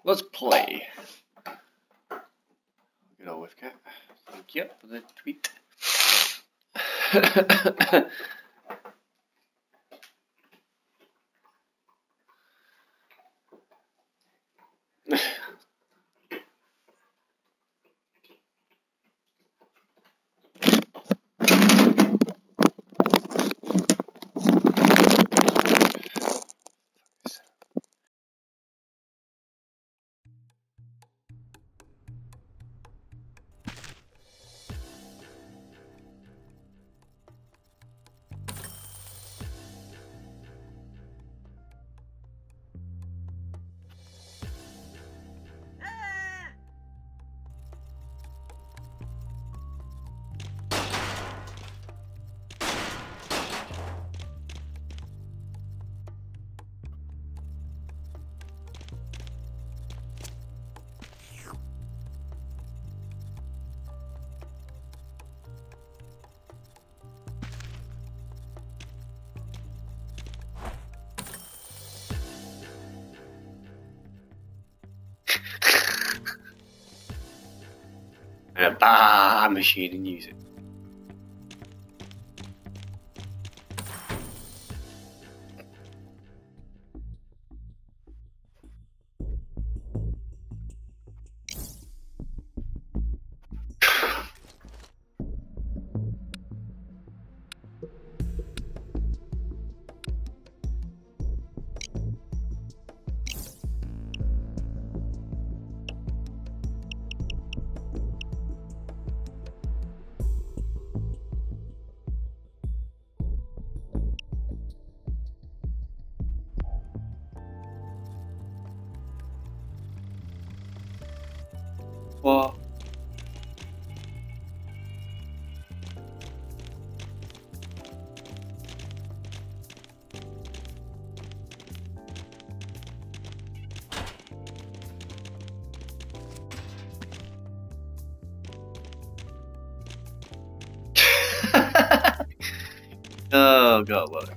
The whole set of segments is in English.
let's play. Good old Whiffcat. Thank you for the tweet. And a machine and use it. What? Oh god, love it.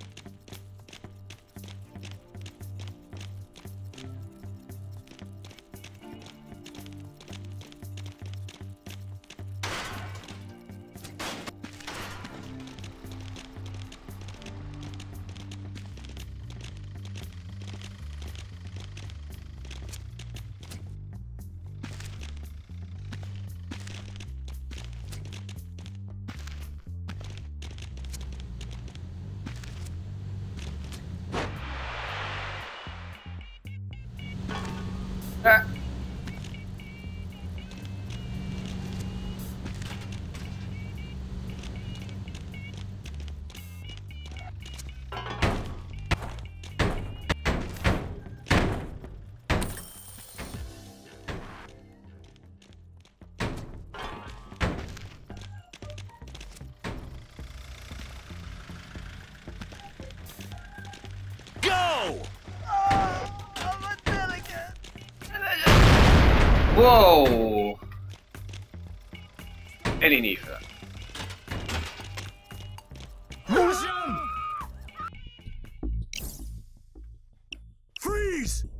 Ah. Go! Whoa! Any need for that? Freeze!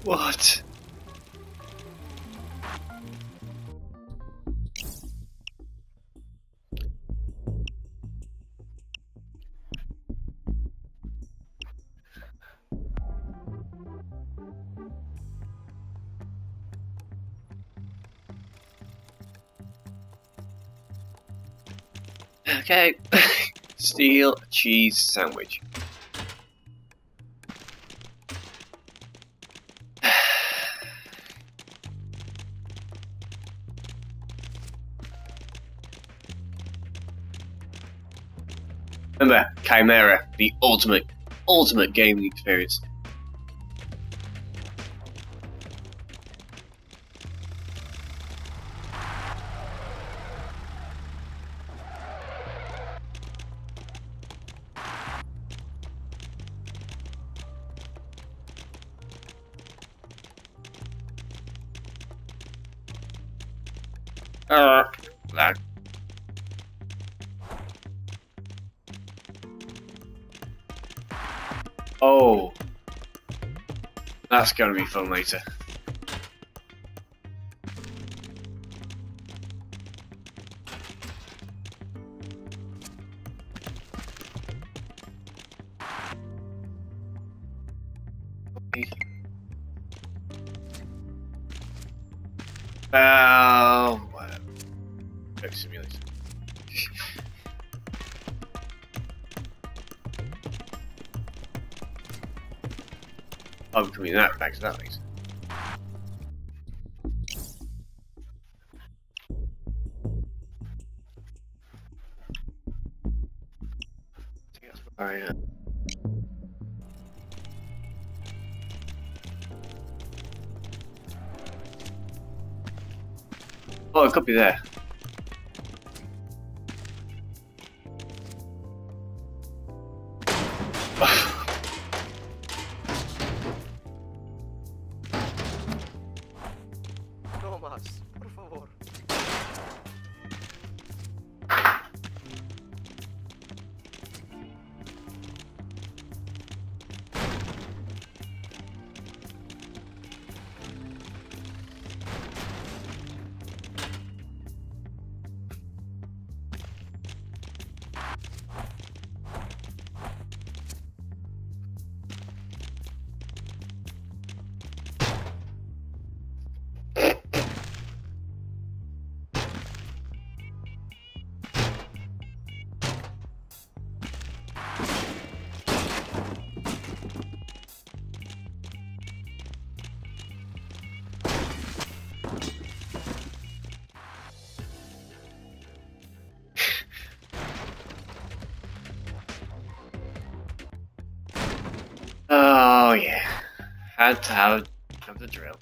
What? Okay. Steal a cheese sandwich. Remember, Chimera, the ultimate gaming experience. Lag. Oh, that's gonna be fun later. Whatever. Check simulator. I'm coming that back to that later. I think that's where I am. Oh, it could be there. Thomas, por favor. Oh yeah, had to have the drill.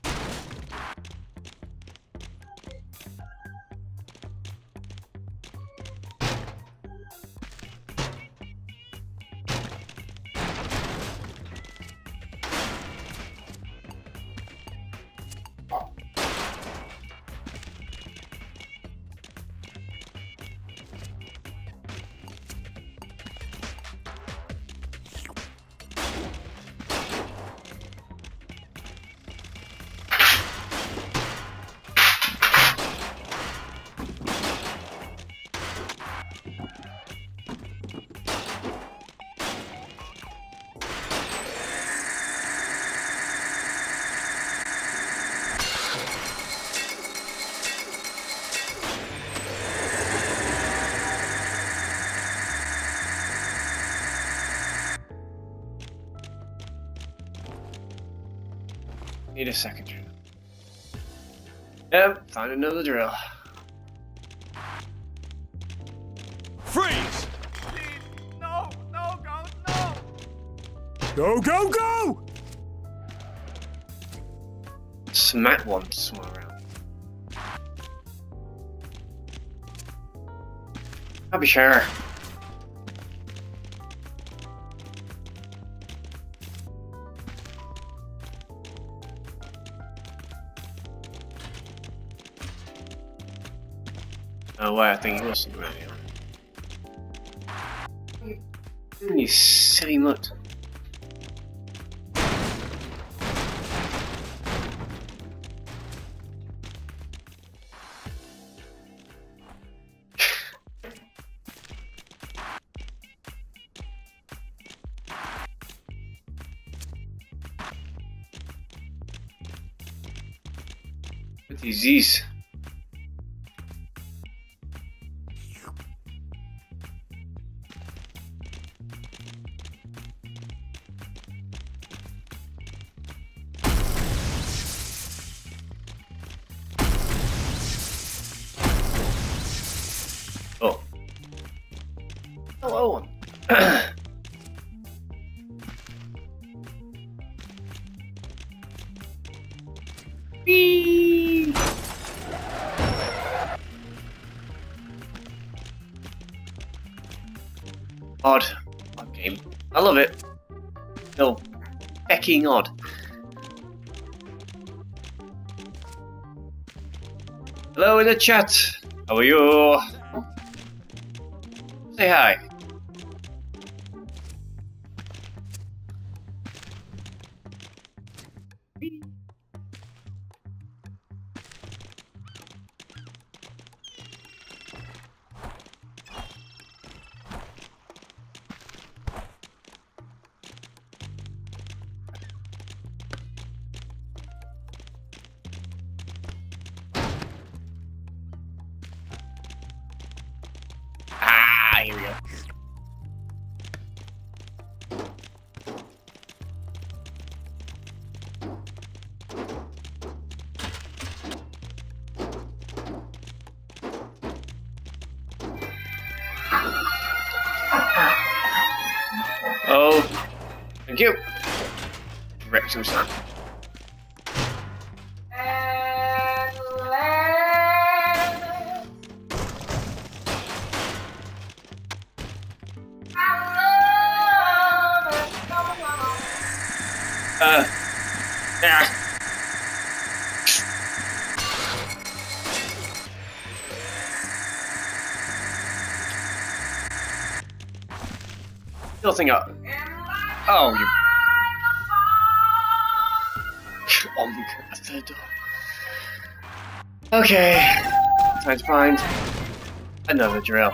Need a second drill. Yep, find another drill. Freeze! Please, no, no, go, no! Go, go, go! Smack one somewhere around. I'll be sure. Oh wait, I think he wasn't around here. You silly mutt. What is this? Oh. Hello. Whee! Odd game. I love it. No, fucking odd. Hello in the chat. How are you? Say hi. Here we go. Oh, thank you. Wreck some sun. Yeah. Nothing up. Oh, you. Oh my god, that's the door. Okay. Time to find another drill.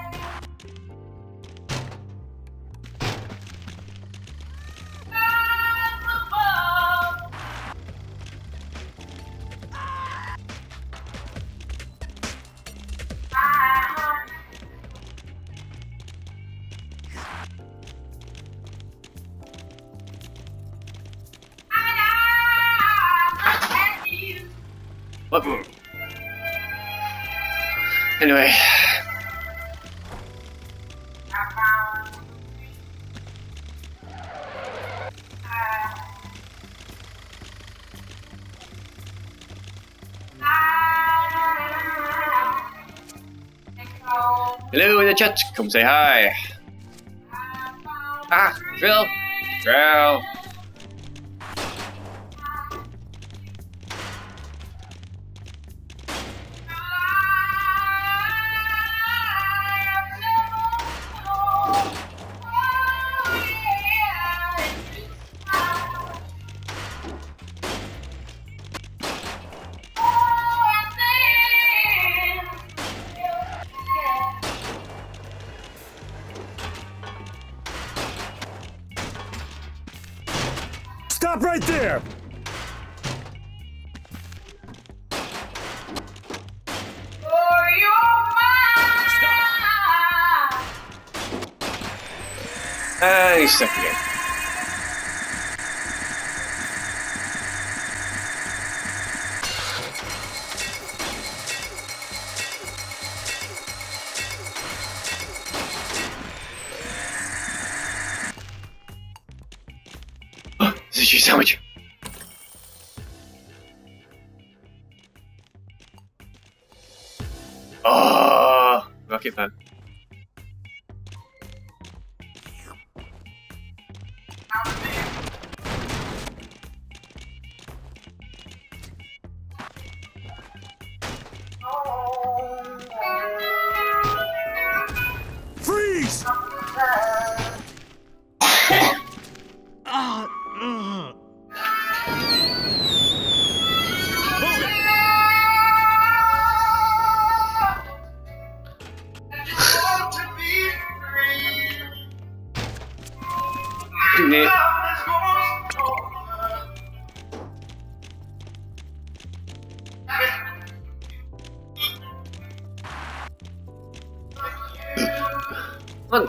What? Anyway. Hello in the chat, come say hi. Ah, drill. Drill. Stop right there! He's stuck again. Sushi sandwich. Oh, rocket man. Freeze! Nick. Come on.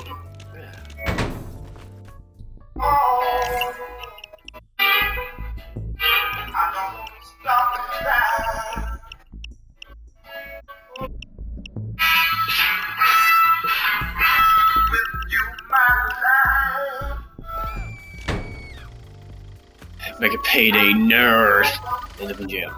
Make a payday nerd. End up in jail.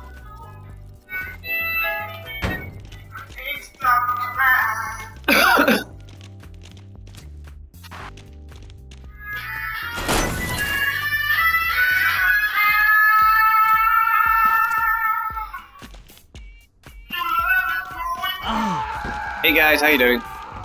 Hey guys, how you doing?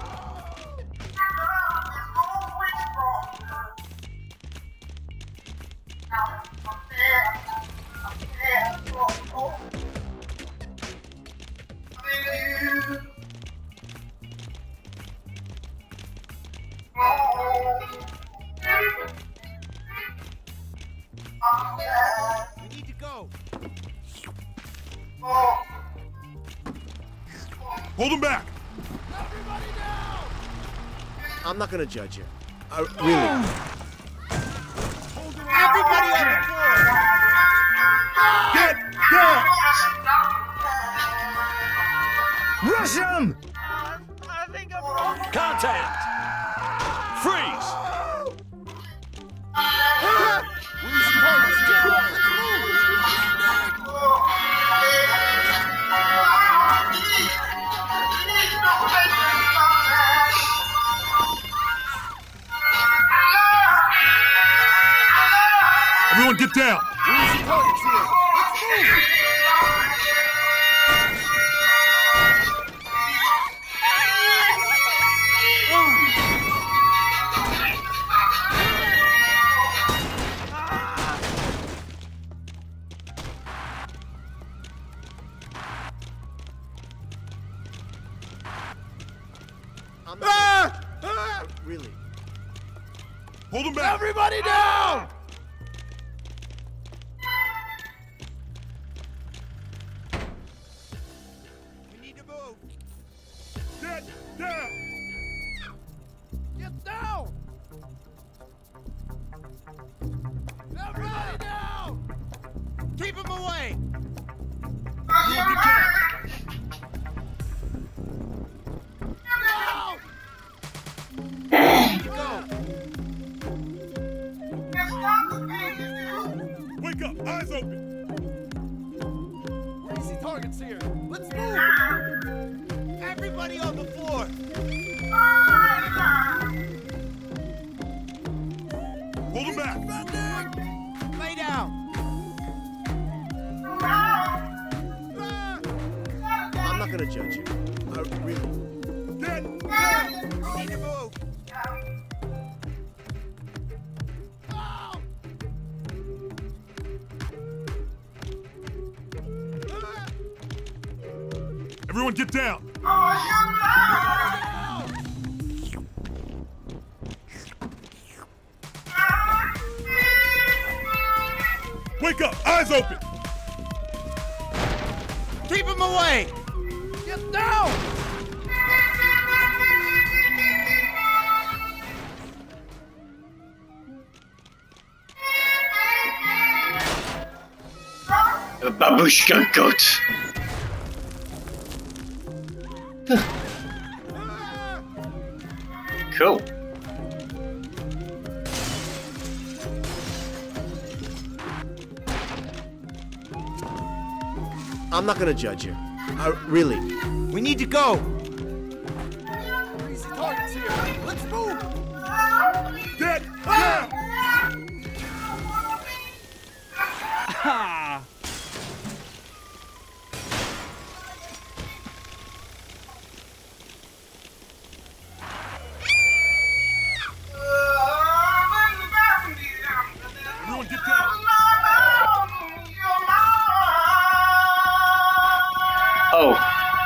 We need to go. Hold him back! Everybody down! I'm not gonna judge you. Really. Everybody on the floor! Get down! Rush him! I think I'm wrong. Contact! Freeze! Everyone get down! I'm not really. Hold him back! Everybody down! We need to move. Get down! Get down! Everybody down! Keep him away! Everyone get down! Wake up! Eyes open! We're easy targets here. Let's move! Everybody on the floor! Hold him back! Lay down! I'm not gonna judge you. Really. Get We need to move! Everyone get down! Wake up! Eyes open! Keep him away! Get down! A babushka goat. Cool. I'm not gonna judge you. Really. We need to go! We're easy targets here. Let's move! Get down! Everyone get down! Oh.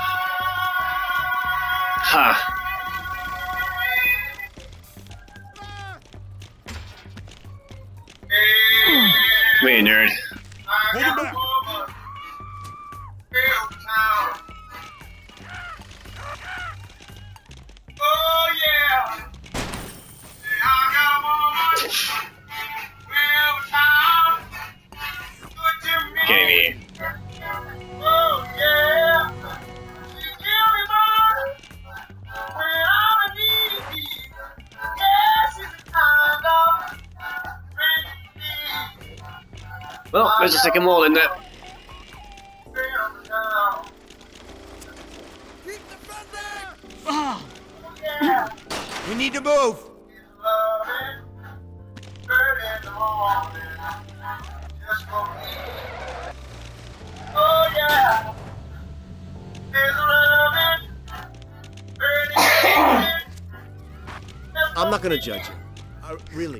Ha. Come here, nerd. Hold him back! Oh yeah! Oh, there's a second wall in there. We need to move. I'm not gonna judge you. Really.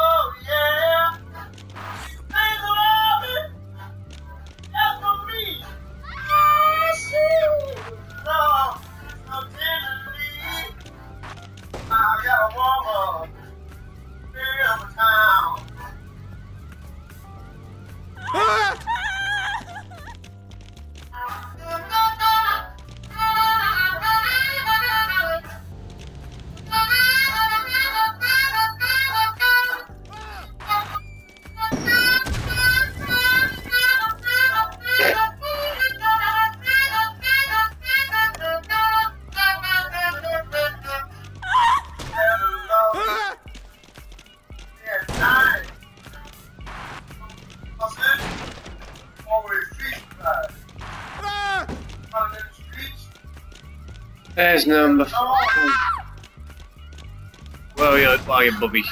There's number 4. Where are you, Bubby?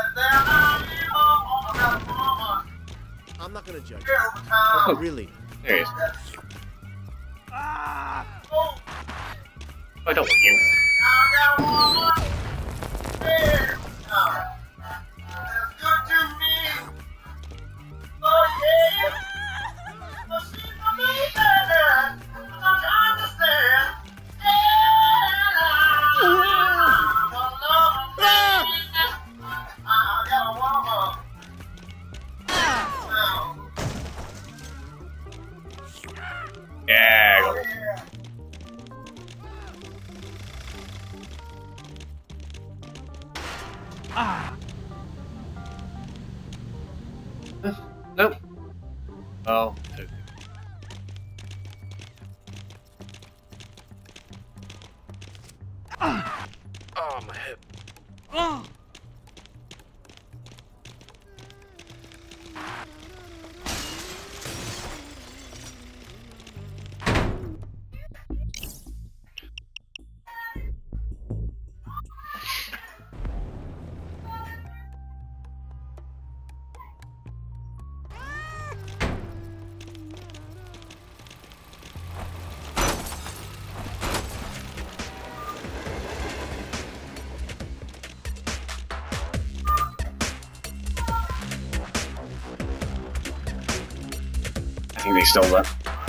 I'm not gonna judge you. Really. There he is. I don't want you. Yeah. Nope. Oh. Okay. Oh, my hip. I think they stole that.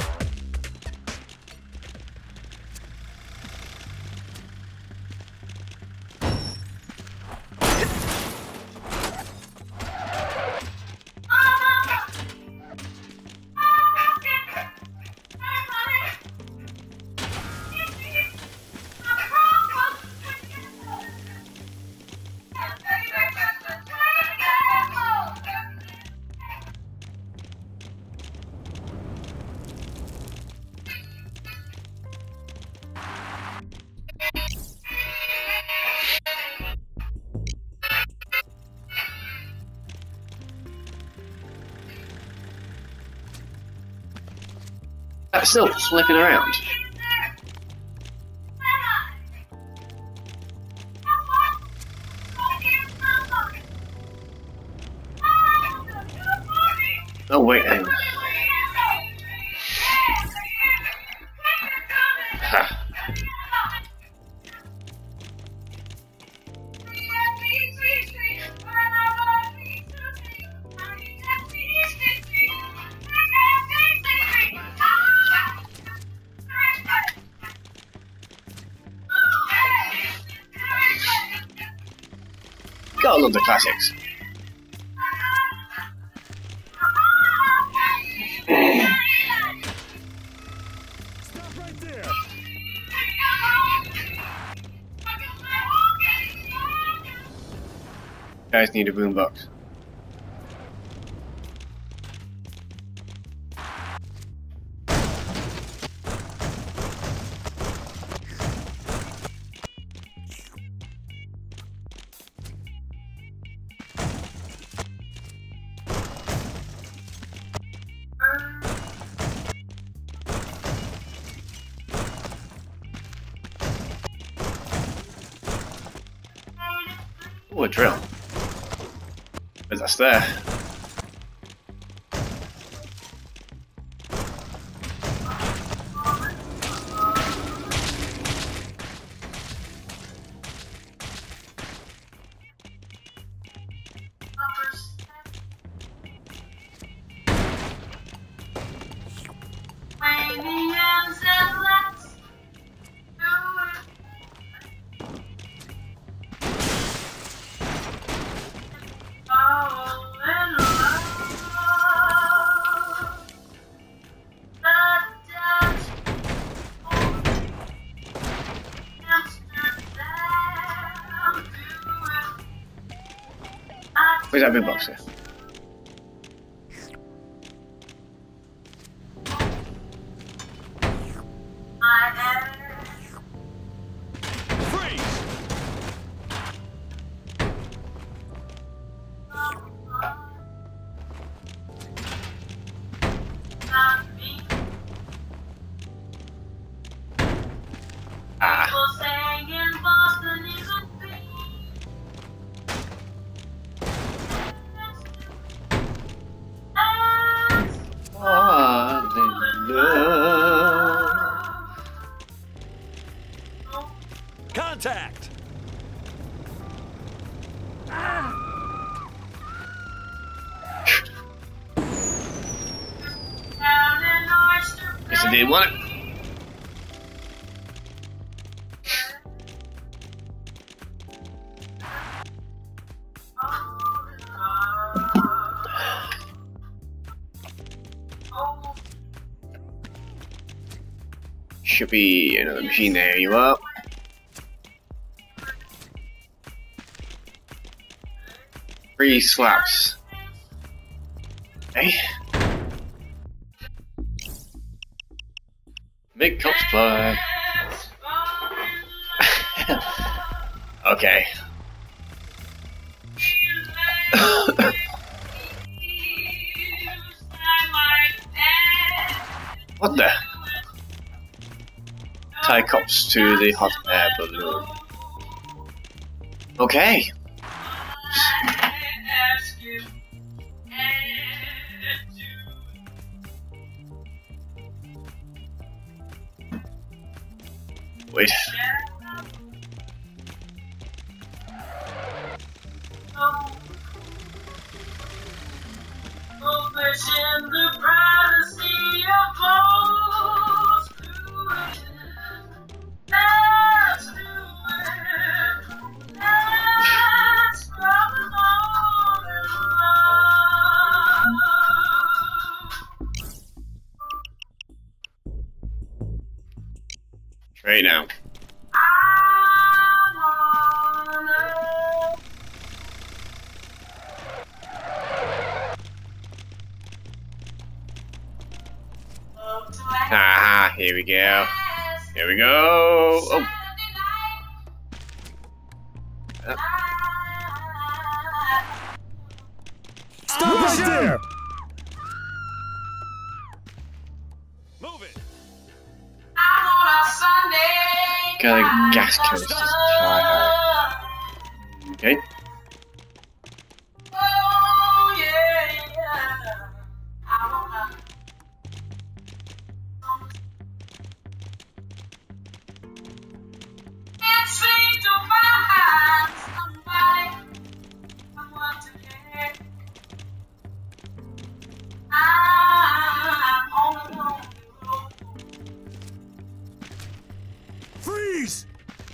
That's still flipping around. Oh wait, hang on. Ha. Gotta love the classics. Stop right there. Guys need a boombox. Oh, a drill. But that's there. Where's that big box here? Freeze! Ah. Contact! Yes, I did want it. Should be another machine. There you are. Three slaps. Hey. Make cops fly. Okay. What the? Tie cops to the hot air balloon. Okay. Wait. Right now. Ah, here we go. Here we go. Oh. Stop right there! Move it! Got a gas canister to try hard. Okay. Freeze!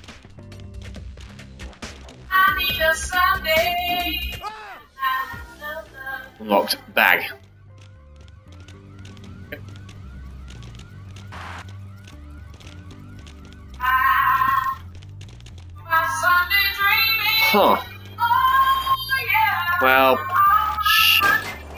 Locked bag. Huh. Well, shit.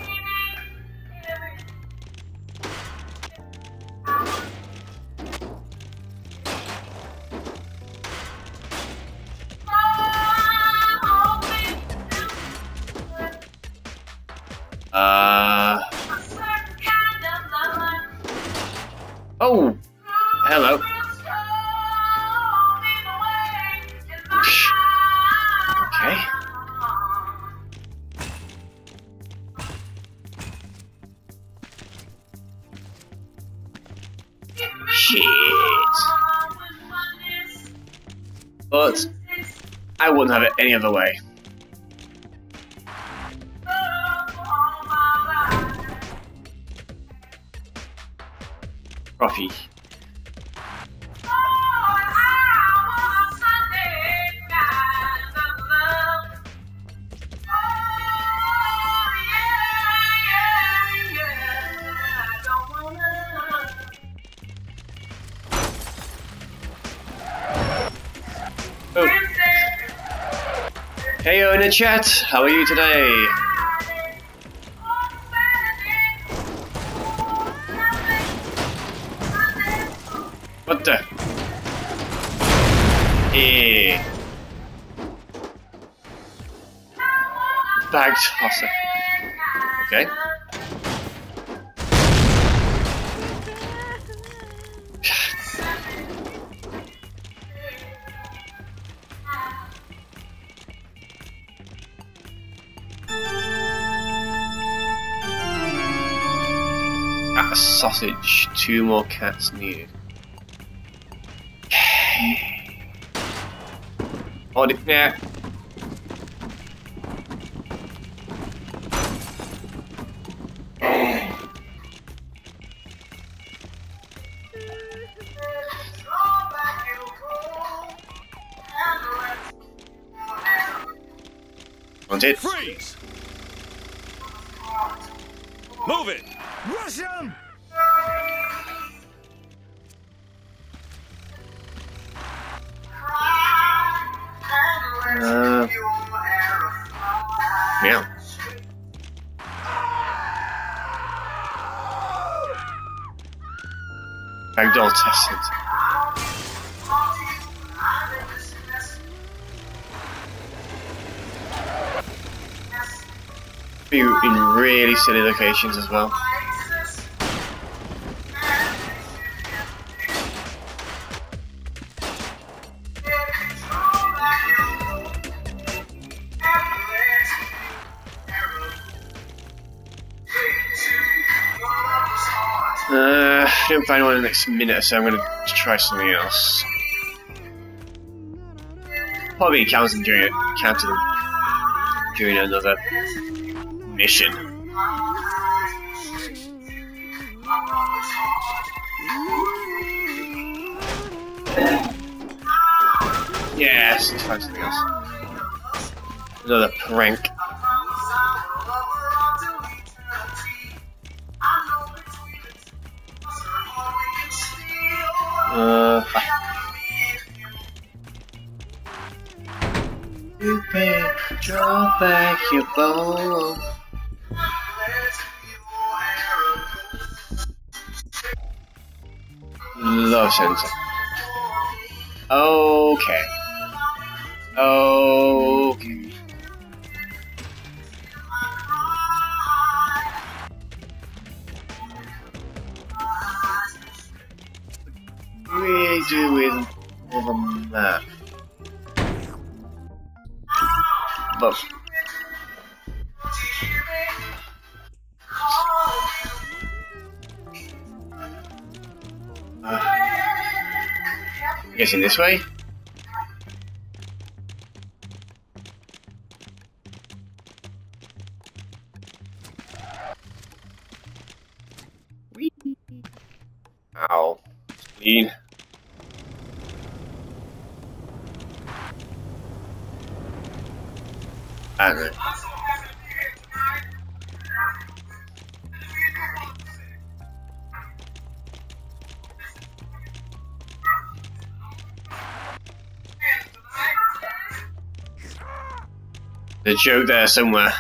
Oh, hello. Okay. I wouldn't have it any other way. Coffee. Oh. Heyo in the chat, how are you today? What the? Eh. Bag tosser. Okay. A sausage. 2 more cats needed. Hold it there. Want it? Freeze! Move it! Rush him! Meow. Ragdoll test center. Be in really silly locations as well. I didn't find one in the next minute, so I'm going to try something else. Probably encounter them during another mission. Yes, let's find something else. Another prank. You better draw back your bow. Love center. Okay. Okay. What do we do with all the map? But I'm guessing this way. Ow. Speed. I don't know. There's a joke there somewhere.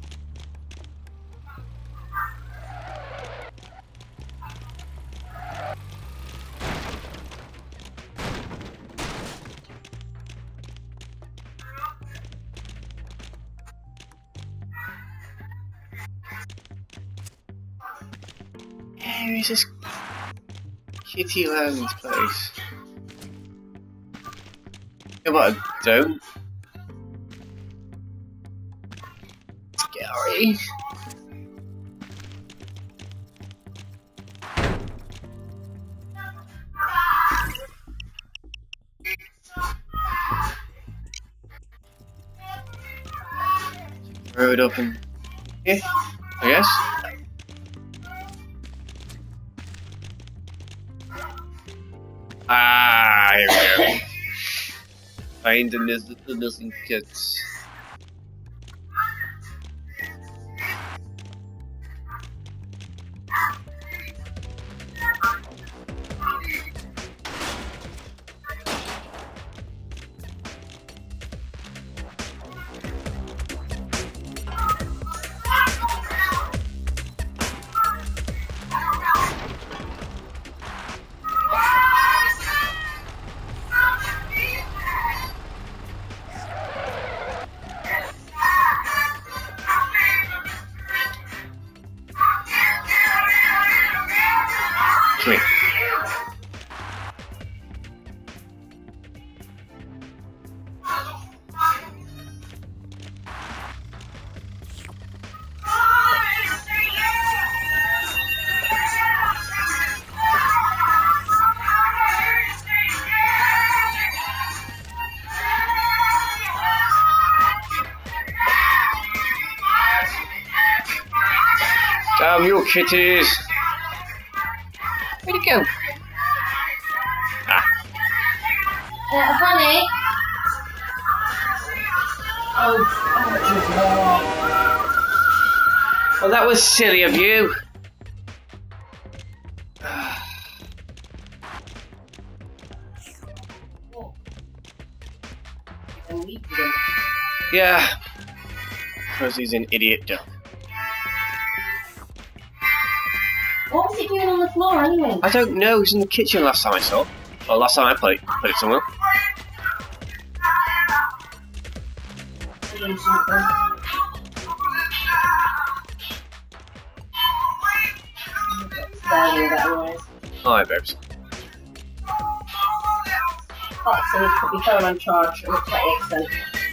Where is this Kitty Land's place? Yeah, but I don't. Scary. Throw it up in here, I guess. Ah, here we go. Find the missing kits. Come here. Damn you kitties! Where'd it go? Honey. Oh, Well, that was silly of you. Yeah, because he's an idiot dog. what was it doing on the floor anyway? I don't know. He was in the kitchen last time I saw it. Well, last time I put it somewhere. Doing something. Barely that noise. Hi, babes. Oh, so you put your phone on charge. It looks like excellent.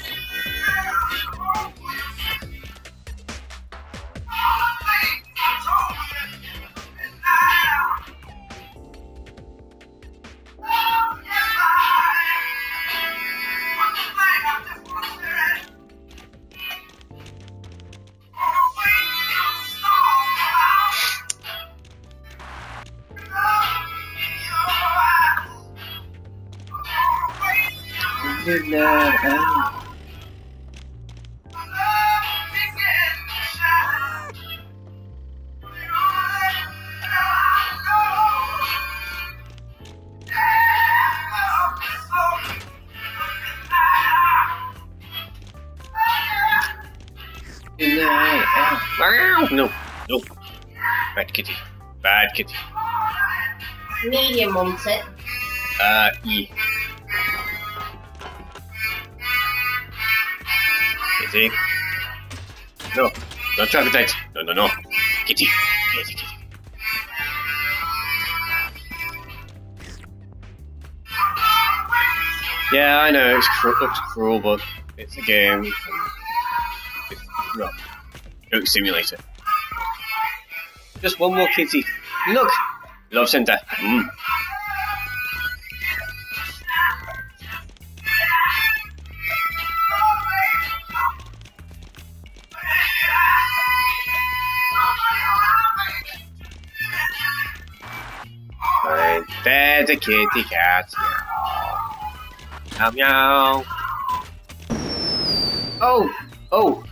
No, no. Bad kitty. Bad kitty. Medium wants it. Yeah. Kitty. No, no troglodyte. No, no, no. Kitty. Kitty, kitty. Yeah, I know, it looks cruel, but it's a game. It's not Goat Simulator. Just one more kitty. Look! Love Center. Right, there's a kitty cat. Meow meow. Oh! Oh!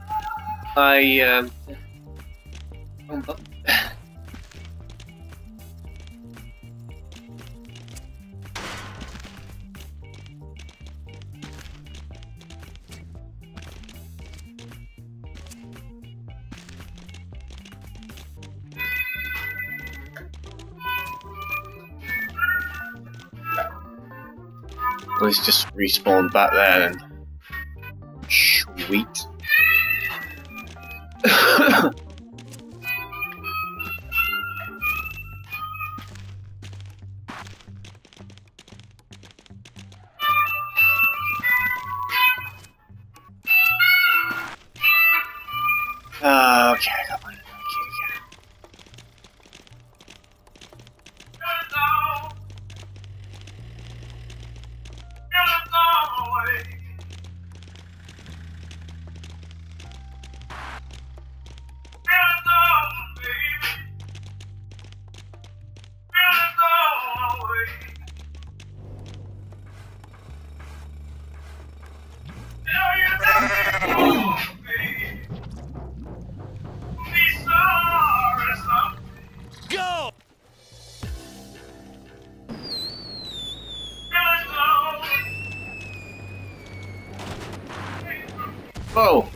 Let's just respawn back there then. Sweet. Okay, I got one. Whoa!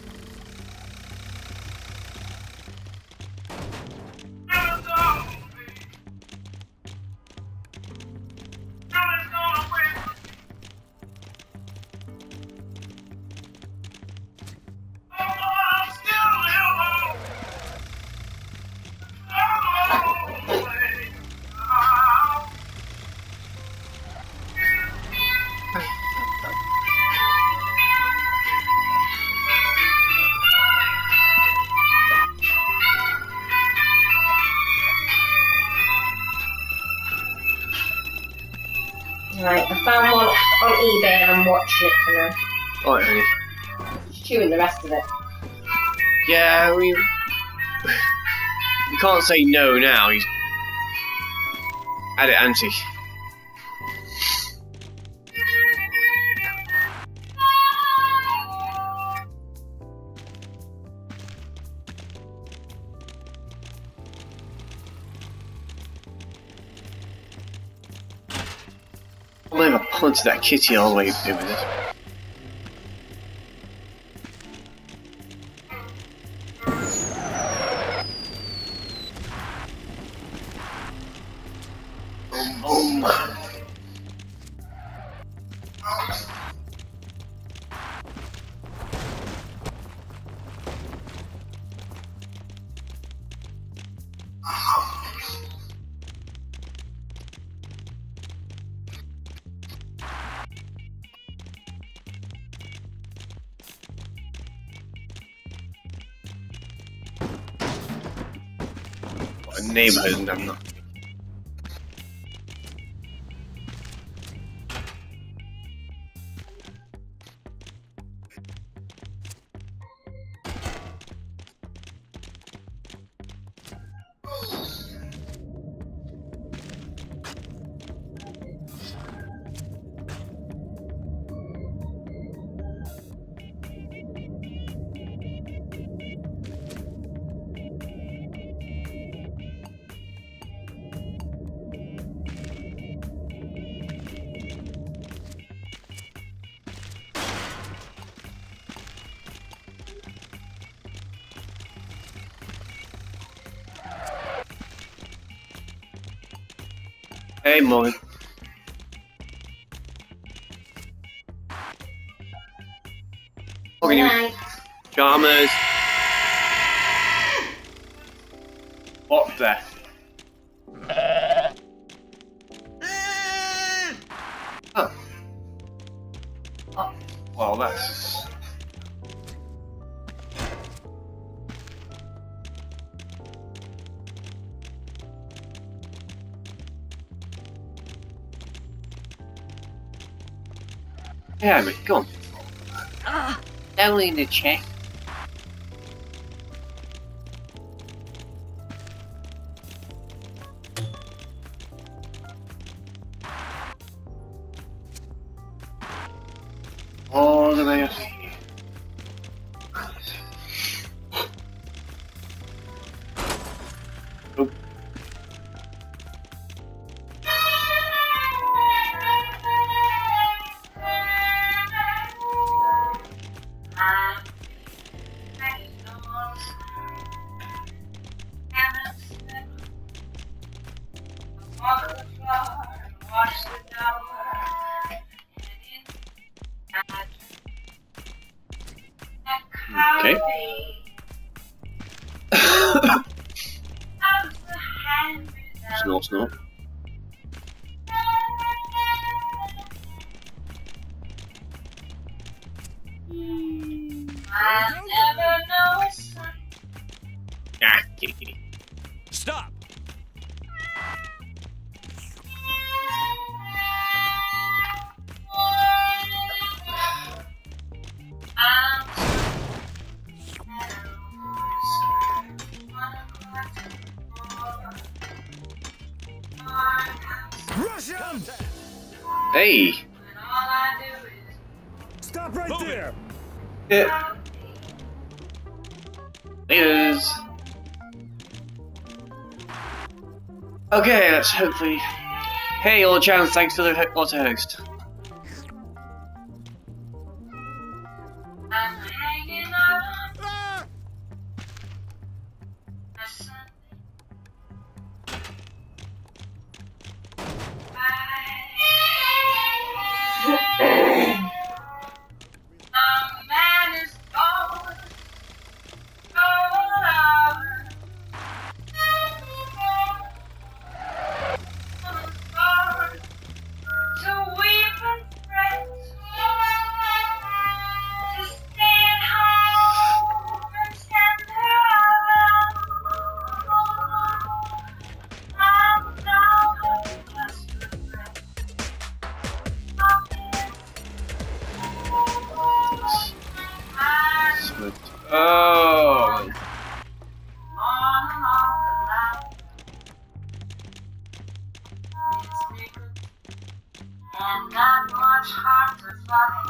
Right, I found one on eBay and I'm watching it for now. Alright, honey. Just chewing the rest of it. Yeah, we can't say no now. He's at it, auntie. I might have punted that kitty all the way through with it. Boom, boom. What a neighbourhood and I'm not. Hey, Morgan. Morgan, you Night. pajamas. What the? Oh. Oh. Well, that's. Yeah, mate, go on. Down in the check. All the way up. Oh. Okay. Snort, snort. Ah, kitty, kitty. Stop! Russia! Hey! Stop right Move it. there! Yeah. Leaders. Okay, let's hopefully. Hey, all chance, thanks for the auto host. Oh. And not much heart to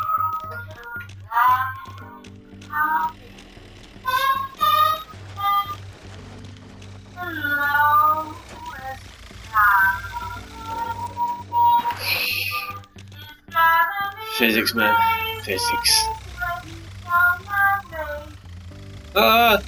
Physics, man. Physics. Ah!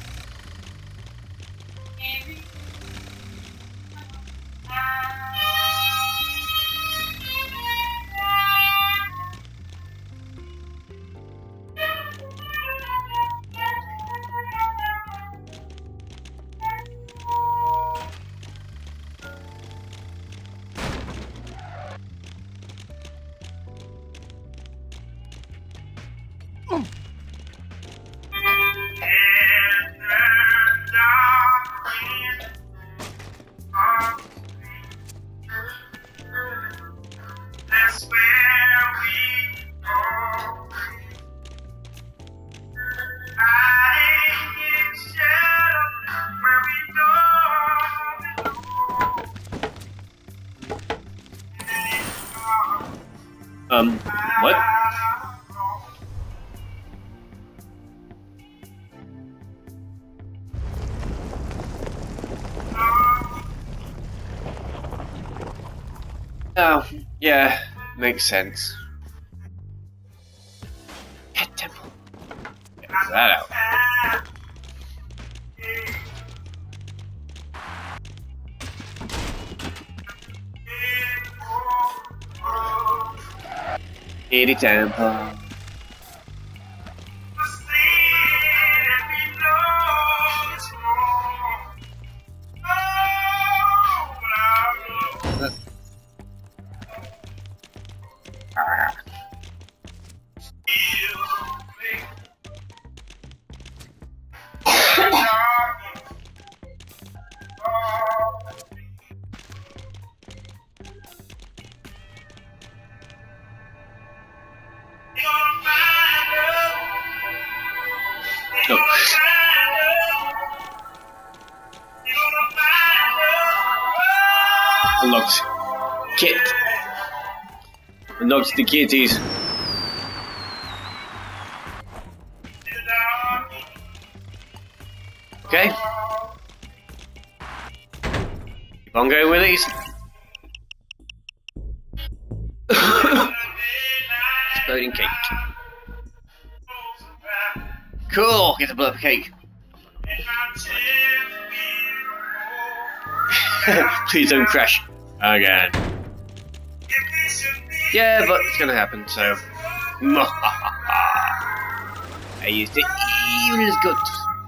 What? Oh, yeah, makes sense. Head temple. Get that out. Kitty temple. Unlocked. Kit. Unlocked the kitties. Okay. Keep on going with these. Exploding cake. Cool. Get the blow up cake. Please don't crash again. Yeah, but it's gonna happen, so. I used it even as good.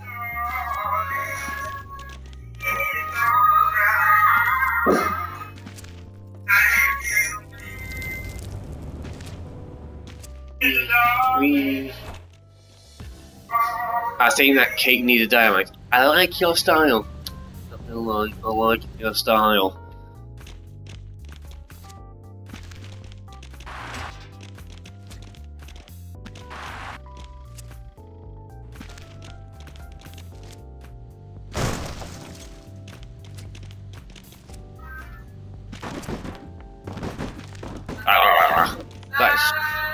I think that cake needed dynamite. I like your style. I like your style. Nice.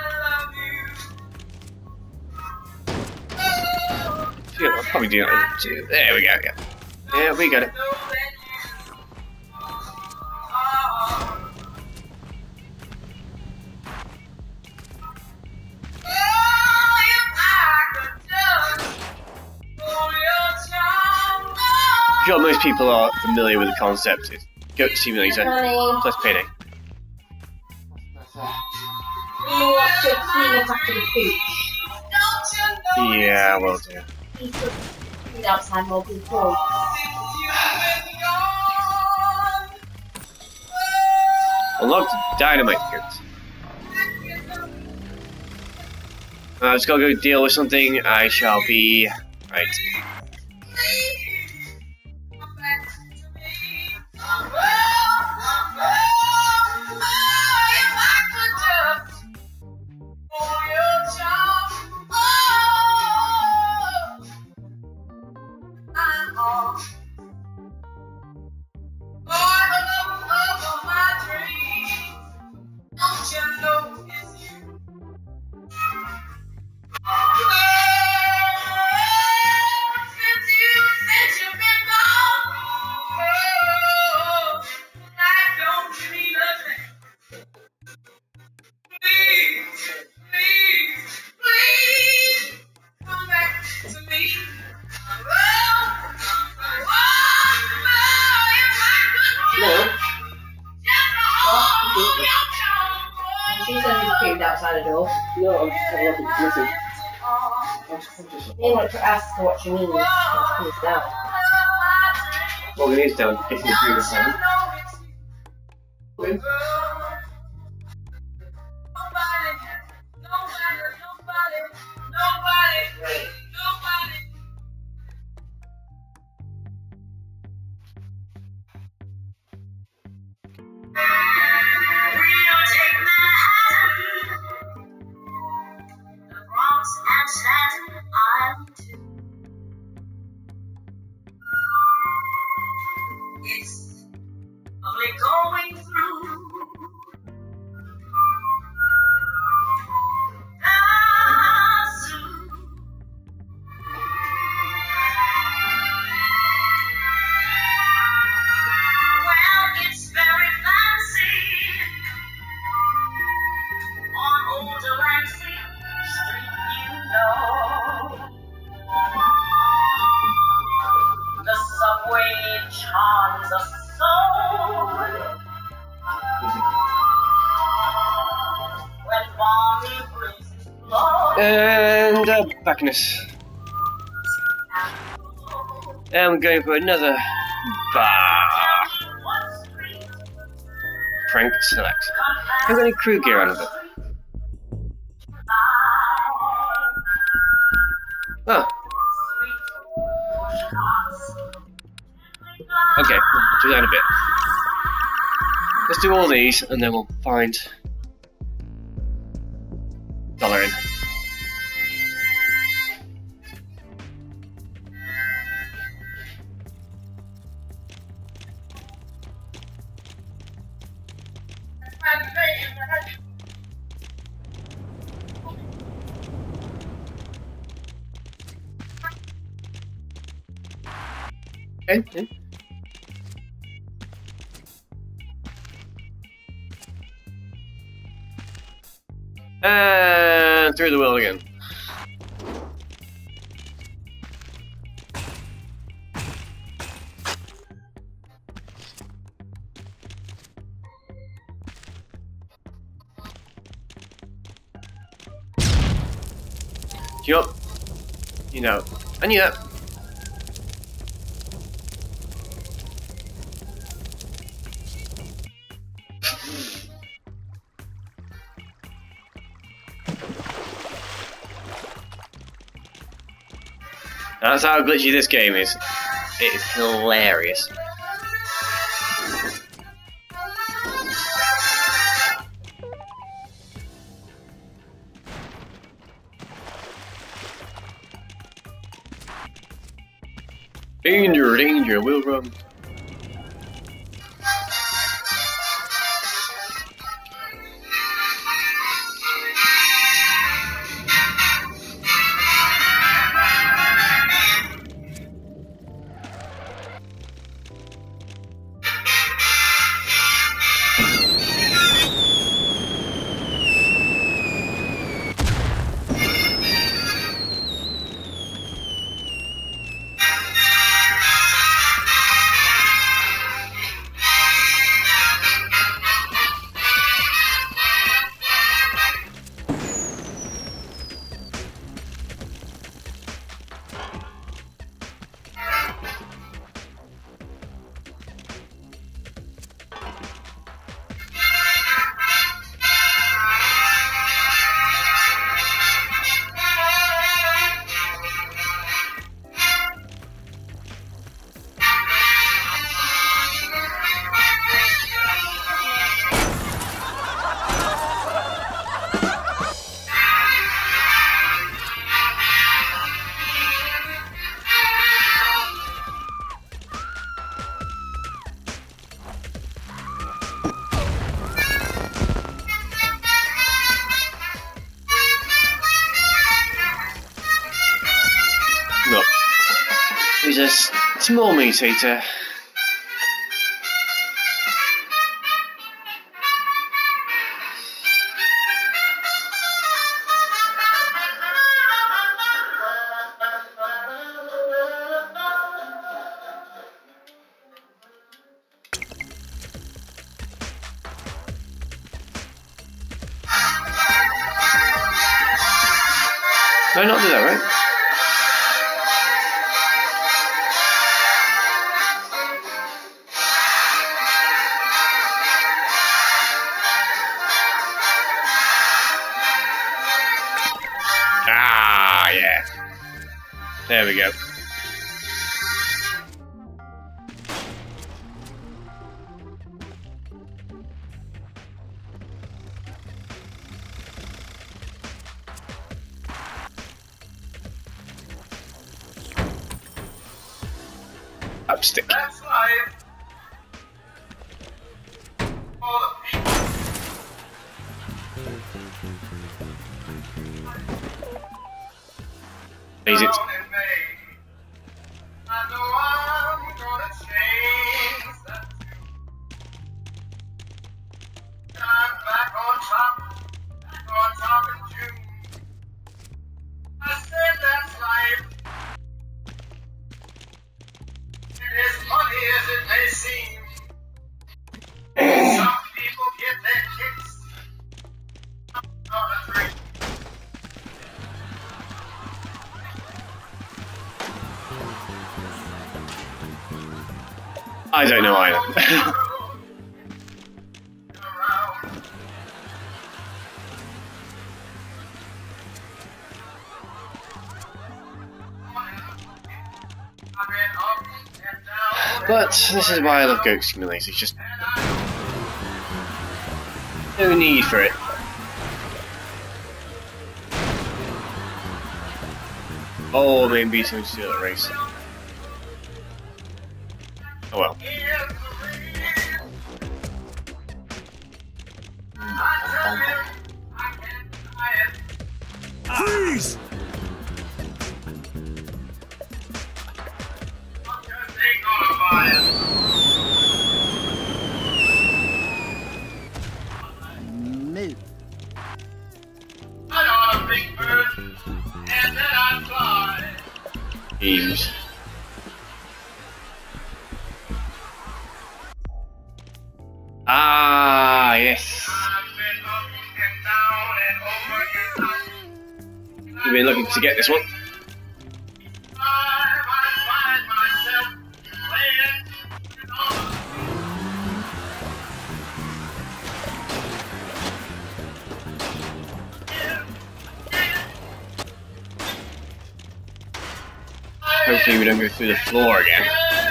Yeah, I'll probably do that too. There we go. Yeah, we got it. I'm sure most people are familiar with the concept. It's Goat Simulator plus Payday. Yeah, will do. Outside more people. Unlocked dynamite goods. I just gotta go deal with something. I shall be right. You want to ask her what she means when she comes down. Well, it is down if you do the same. It's only going through the zoo. Well, it's very fancy on Old Delancey Street, you know. The subway charms us so. When balmy breezes blow. And backness. And we're going for another bar. Prank select. How many crew gear out of it? Oh. Okay, we'll do that in a bit. Let's do all these and then we'll find dollar in. Okay. And through the wheel again. Yup. You know, I knew that. That's how glitchy this game is. It is hilarious. Danger, danger, we'll run. Look, he's a small meat eater. Did I not do that right? Ah, yeah. There we go. Upstick. That's life. For the people. Phase it. Down in May. I know I'm gonna change that too. I'm back on top in June. I said that's life. As funny as it may seem, some people get their kicks on a drink. I don't know either. But this is why I love Goat Simulator. It's just no need for it. Oh, maybe something to do that race. Oh well. Freeze! Move. I got a big bird, and then I fly. Games. Ah, yes. I've been up and down and over and We've been looking to get this one. I find myself playing on. Hopefully we don't go through the floor again.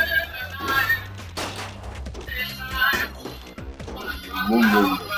Boom, boom, boom.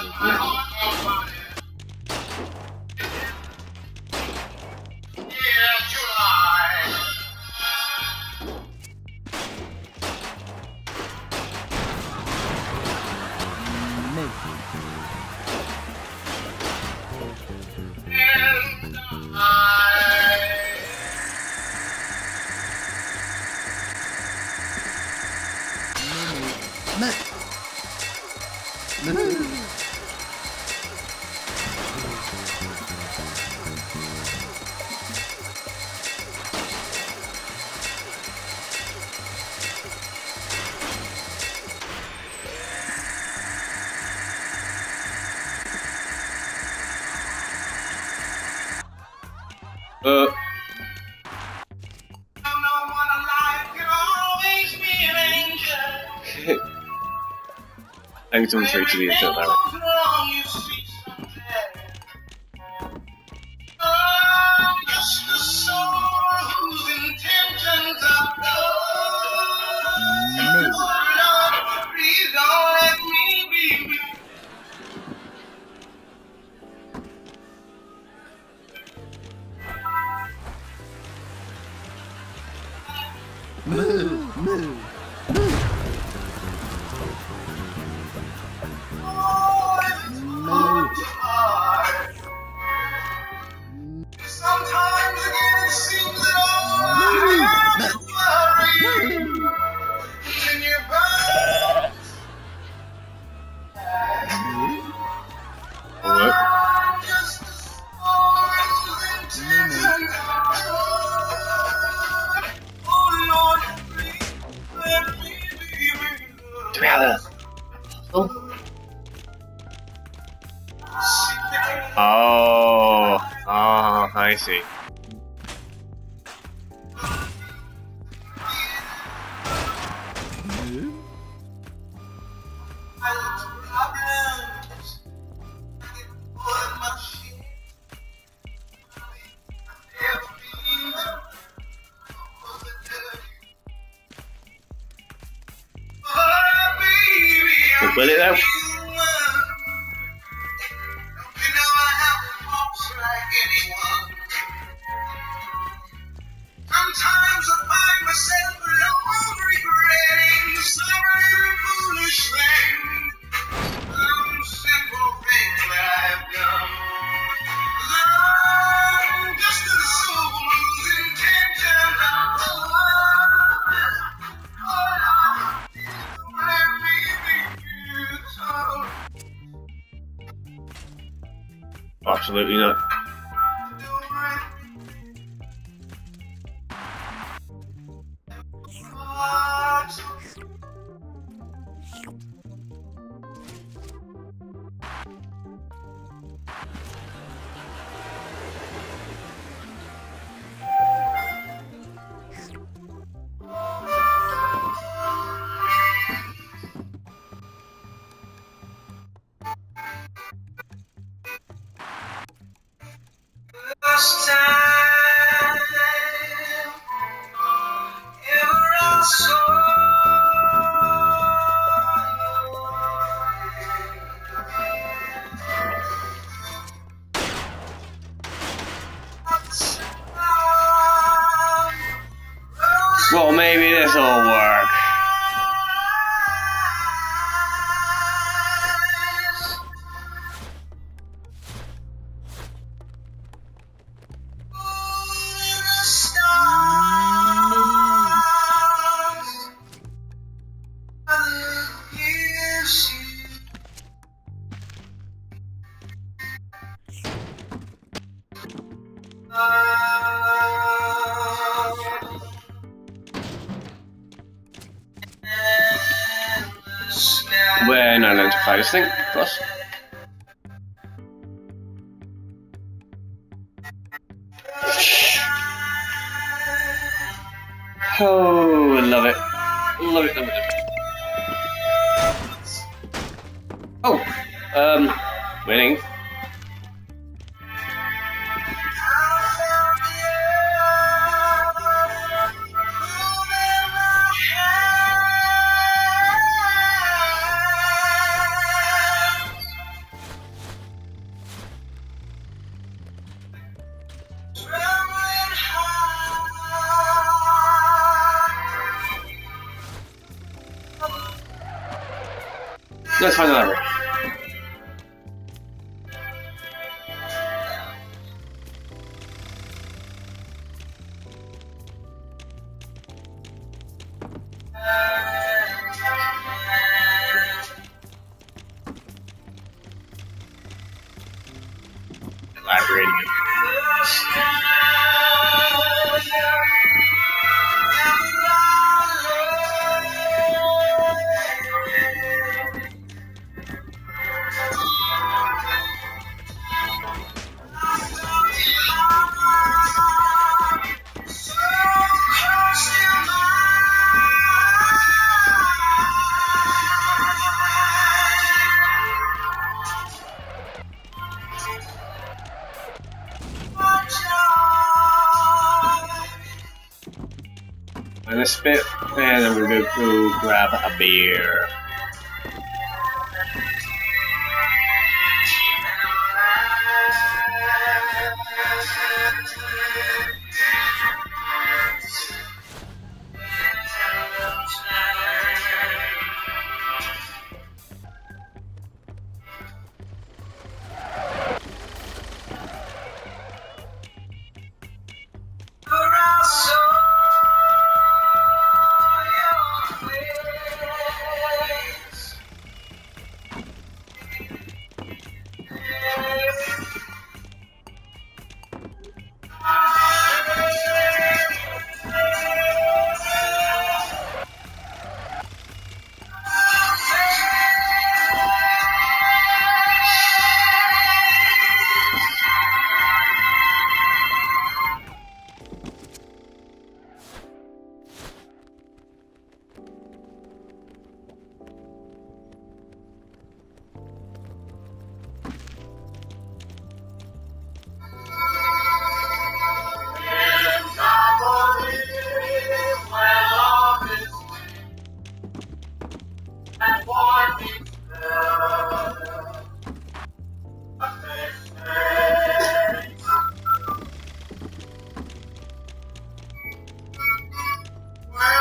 I'm going through to the inside direct. Move, move. Sometimes again it seems that all I have to worry in your back. Alright. I'm just a soul intention. Oh Lord, please. I see. Will it though? Sometimes I find myself alone, regretting some foolish thing, some simple thing that I've done. I'm just a soul losing 10 times let me be Absolutely not. Last time ever I saw Well, maybe this will work. We're not identify this thing, of course. Oh, I love it. Love it, love it. Oh, winning. Let's find another. Elaborating. And a spit, and then we're gonna go grab a beer.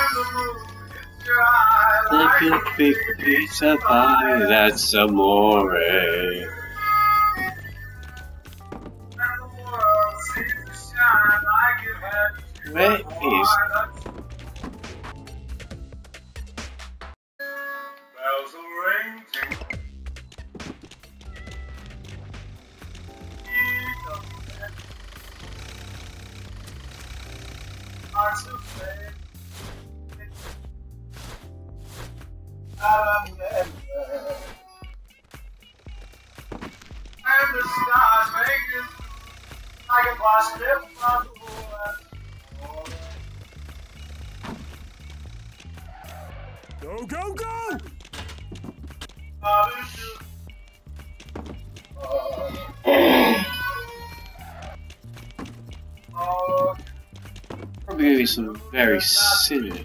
Like a big pizza pie, that's amore. Where is... Bells will ring, hearts will play. And the stars make it like a positive puzzle. Go, go, go! Probably going to be some very silly.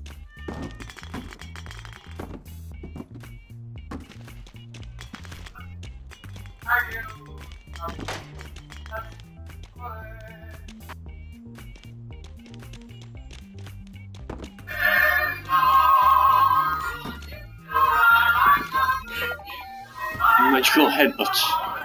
Magical headbutt.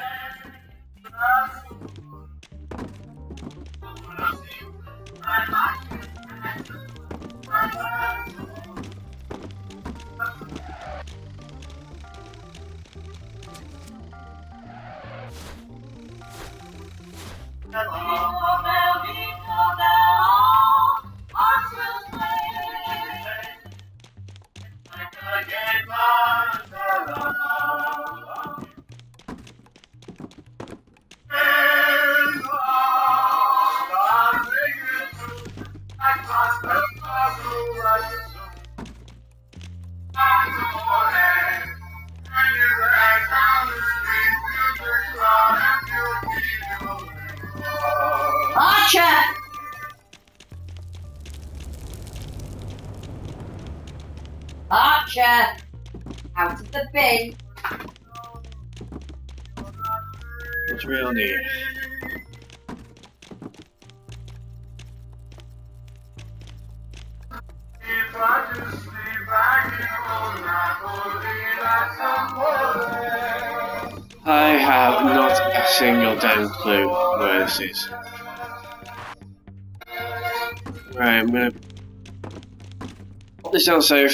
Archer! Archer! Out of the bin! What's real near? I have not a single damn clue where this is. Right, I'm gonna pop this down safe.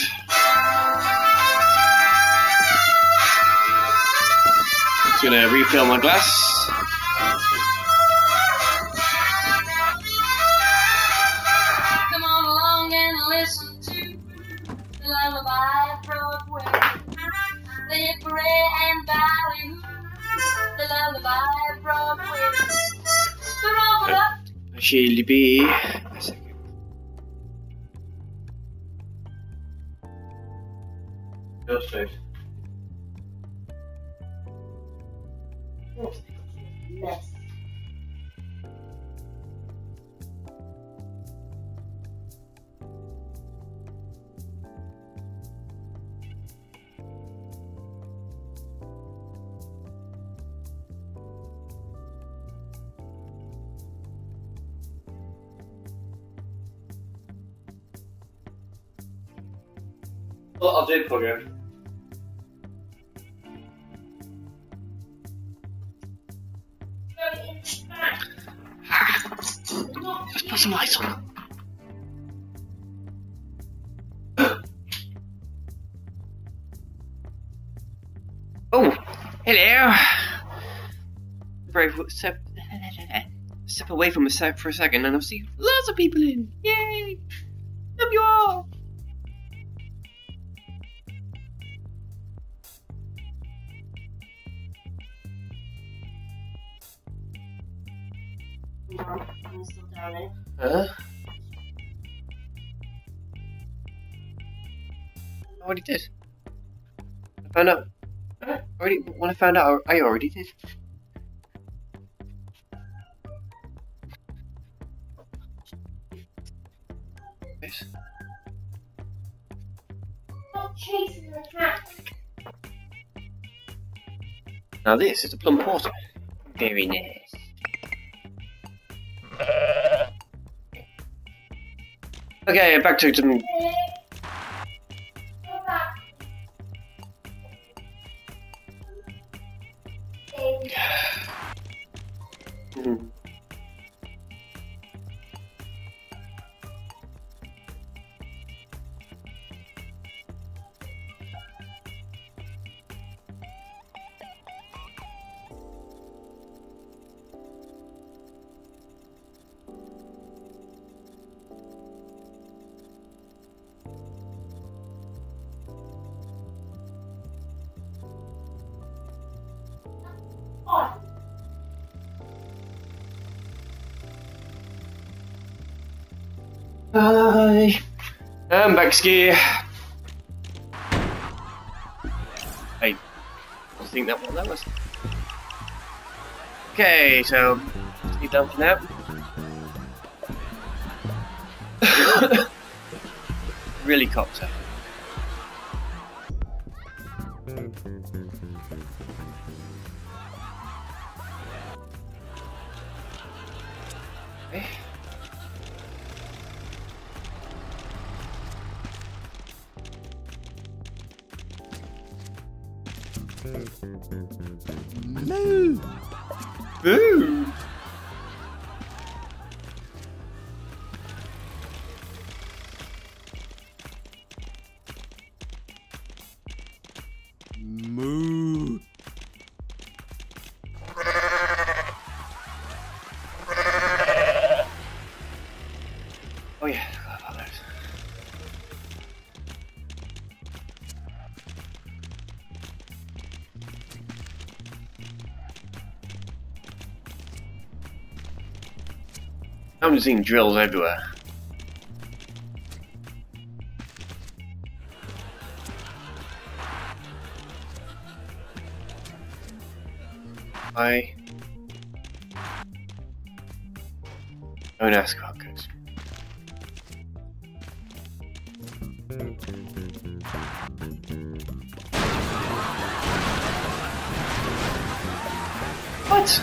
Just gonna refill my glass. Come on along and listen to the lullaby of Broadway. The Hickory and Valley, the lullaby of Broadway. The roll up. Actually, be a second. Go straight. Mess. Well, I'll do it for you. Just put some lights on. Oh, hello. Brave step away from the set for a second, and I'll see lots of people in. Yay! Love you all. I'm still down there. Huh? I already did. I found out. When I found out, I already did. Yes. Stop chasing the cat. Now this is a plum porter. Very nice. Okay, back to them. Hmm. Hi. I'm back ski. I think that what that was. Okay, so sleep down for now. Really cocked her. Okay. Moo! Boo! Moo! Oh yeah, I forgot about those. I'm just seeing drills everywhere. I don't ask how it goes. What?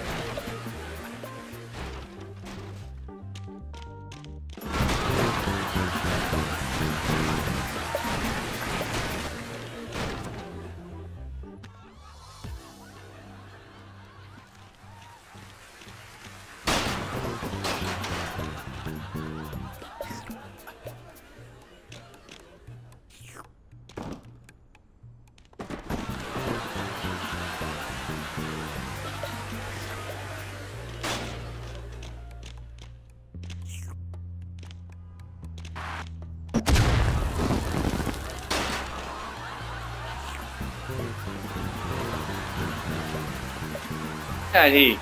Daddy.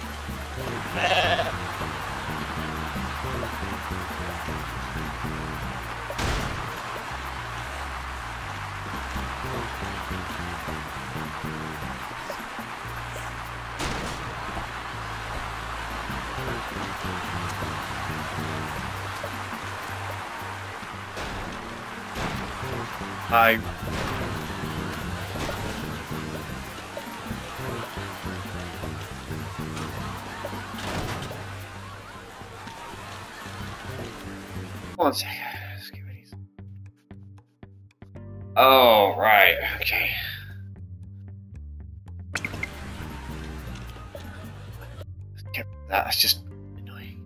Hi. One second. Let's get rid of these. Oh, right. Okay. Let's get rid of that. That's just annoying.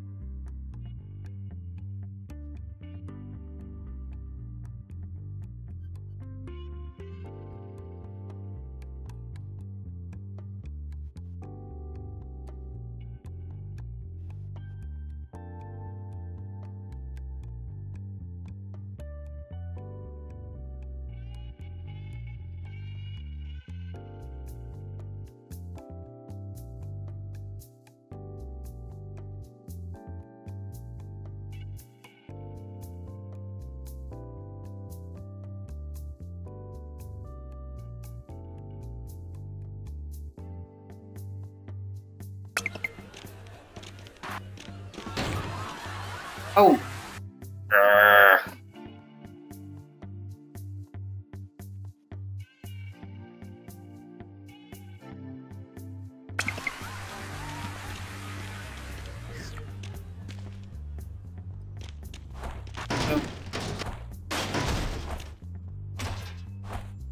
Oh.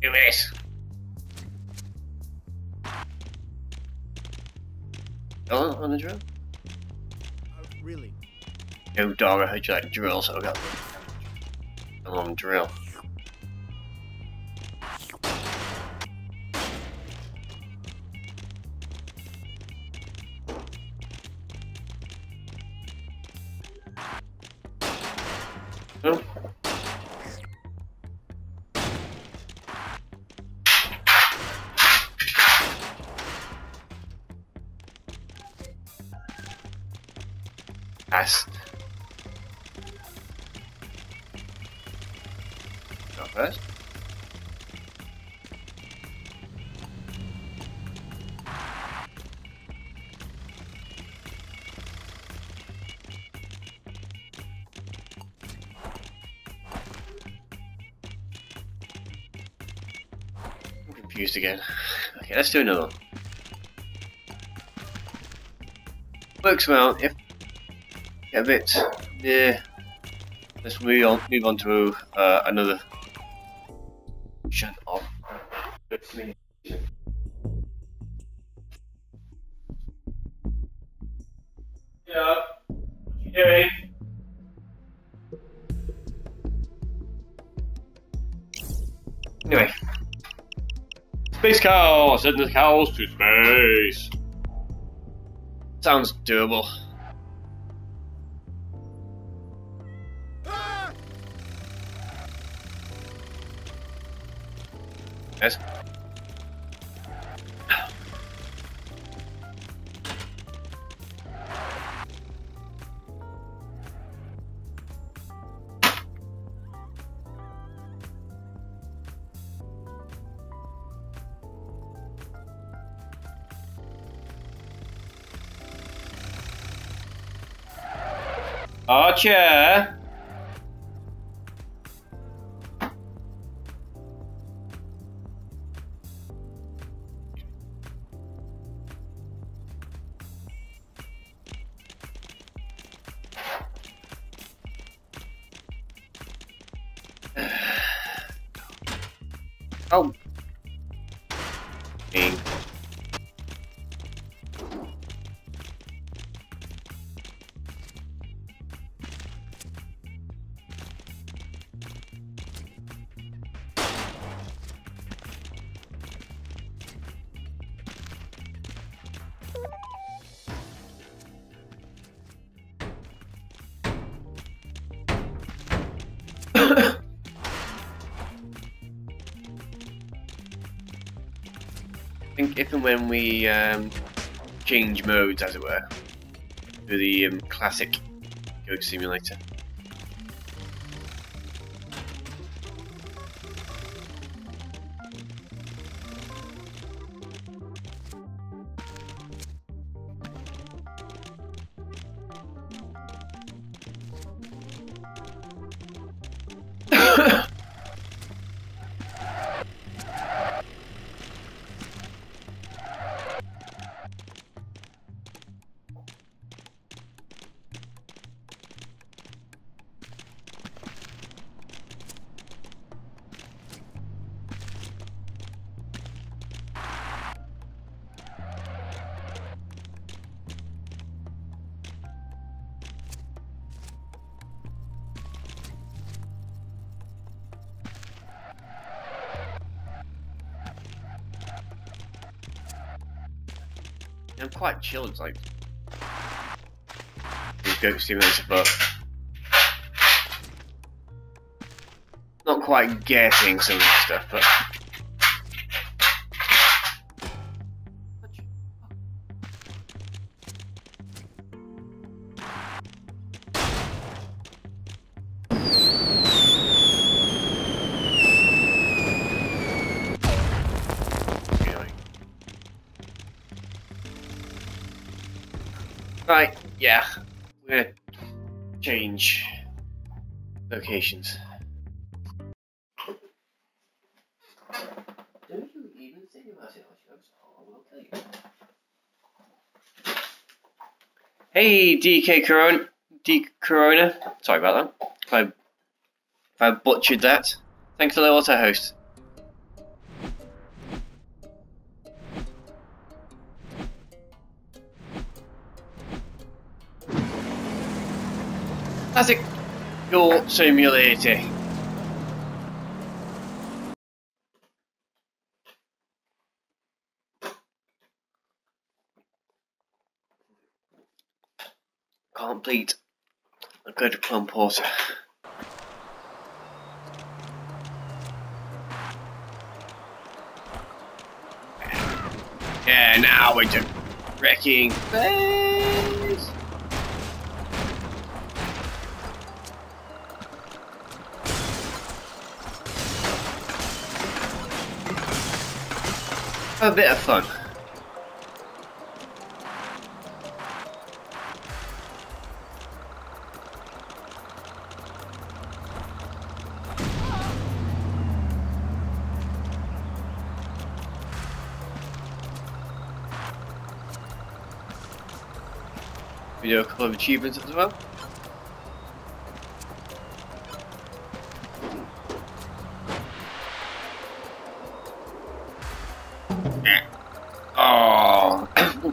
Do this. On the drill? Really? No, dog, I heard you like drill, so I got on drill. Oh. Nice. Go first. I'm confused again. Okay, let's do another one. Works well if get a bit, yeah. Let's move on to another. Shut up. Yeah. What you doing? Anyway. Space cow! Send the cows to space! Sounds doable. Yes. Archer! Oh. Dang. I think if and when we change modes, as it were, to the classic Goat Simulator. I'm quite chilled, like these Goat Simulator, but not quite getting some of the stuff, but right, yeah, we're gonna change locations. Don't you even think about it, I will tell you. Hey, DK Corona. Sorry about that. If I butchered that. Thanks for the auto host. Classic Goat Simulator. Complete a good plum porter. Yeah, now we're just wrecking things. A bit of fun. We do a couple of achievements as well. Oh.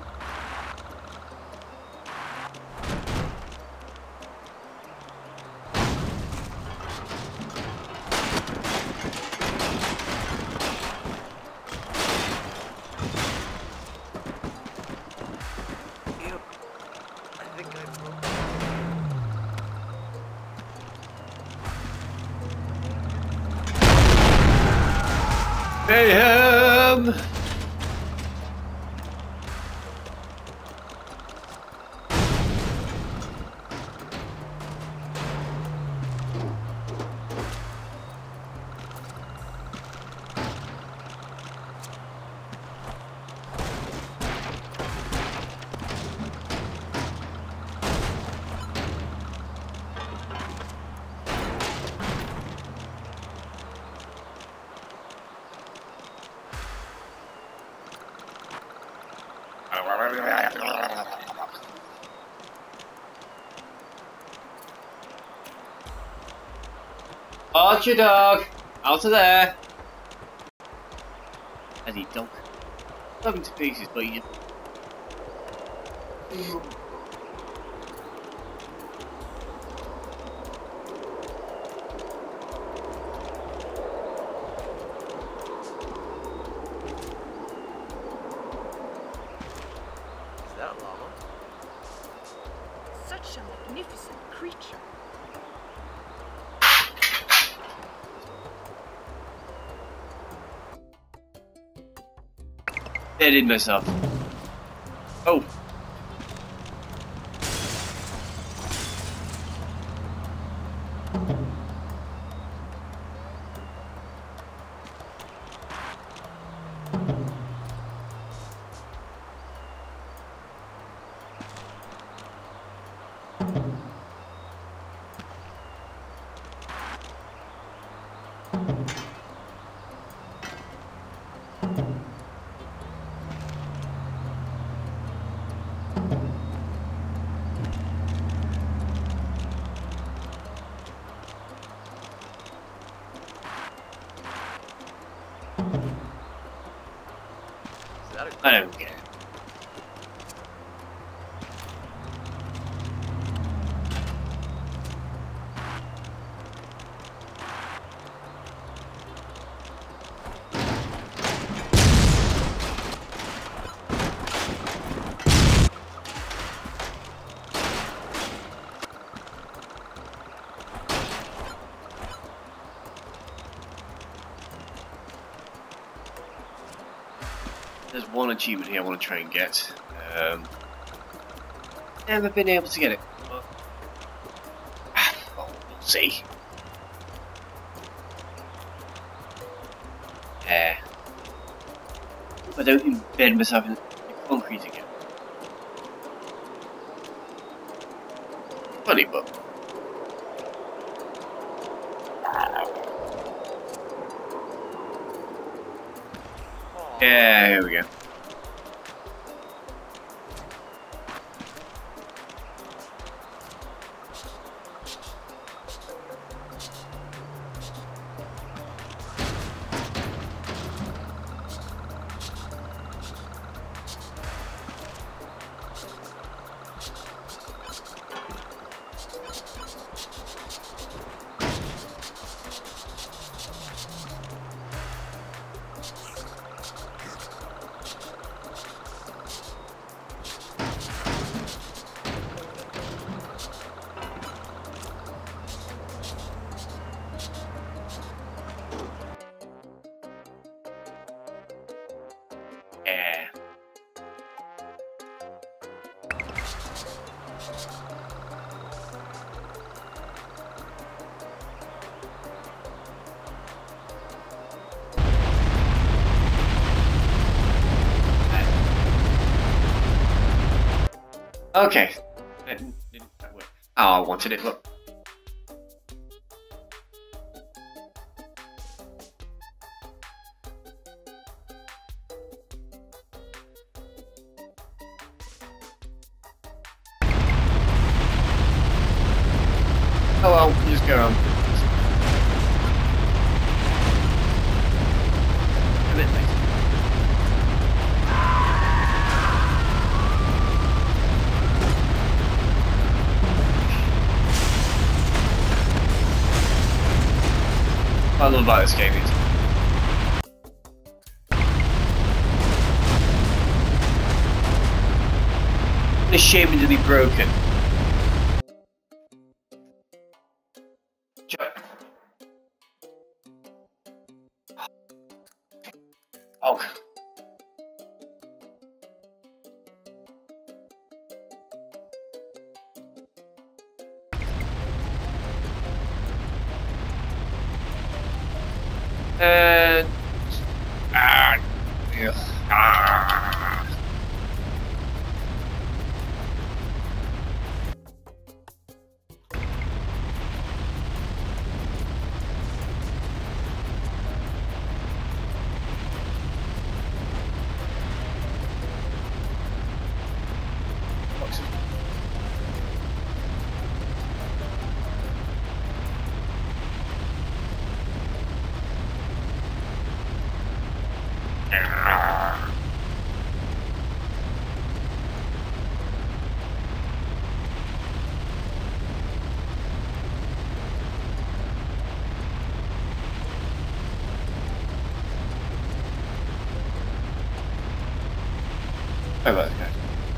Mayhem! Archer dog! Out of there! As he dog. Love him to pieces, but you. Is that a llama? Such a magnificent creature. Deaded myself. Oh. Is that a I don't care. There's one achievement here I want to try and get. Never been able to get it. But, well, we'll see. I don't embed myself in concrete again. Funny, but. Yeah, here we go. Okay. Oh, I wanted it, look. Oh well, just go on. A bit later. What I love about this game is ashamed to be broken. Oh. And yeah. Sorry about that, guys.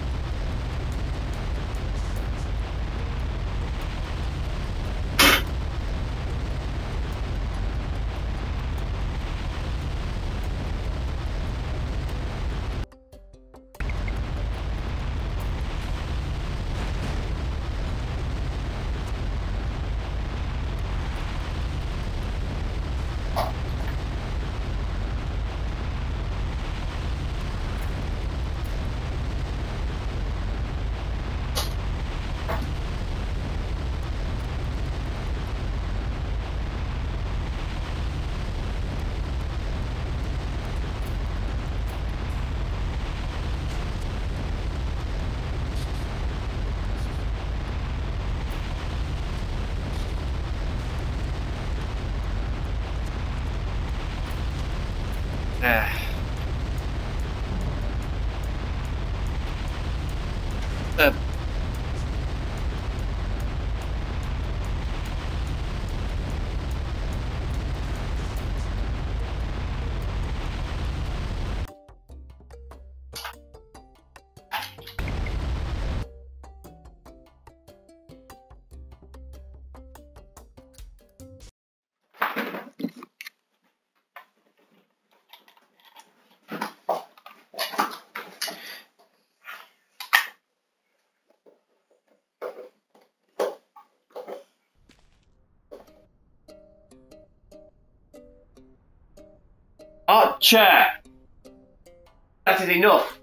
Archer! That is enough.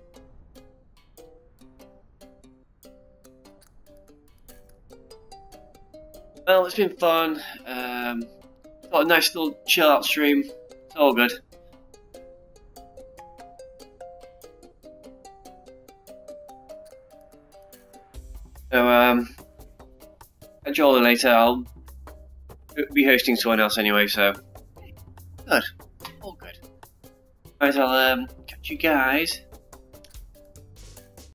Well, it's been fun. Got a nice little chill out stream. It's all good. So, catch you all later. I'll be hosting someone else anyway, so. Good. All good. Right, I'll catch you guys